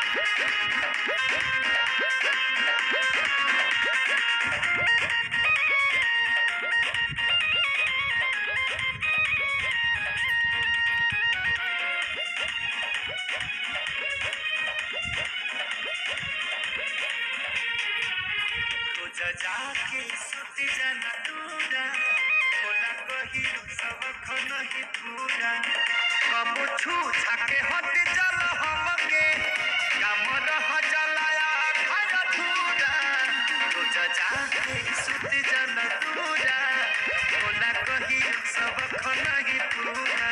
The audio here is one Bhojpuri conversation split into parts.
जाके सुत जाना दूरा बोला कही सब नहीं पूरा कबो छू छाके हट जल हमके काम रह जलाया खाया दूरा रोज जाके सुत जाना दूरा बोला कही सब नहीं पूरा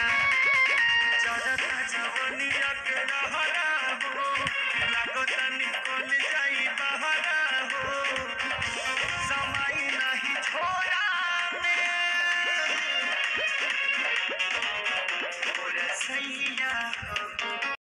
जरता जवनिया के रहरा हो लागता निकल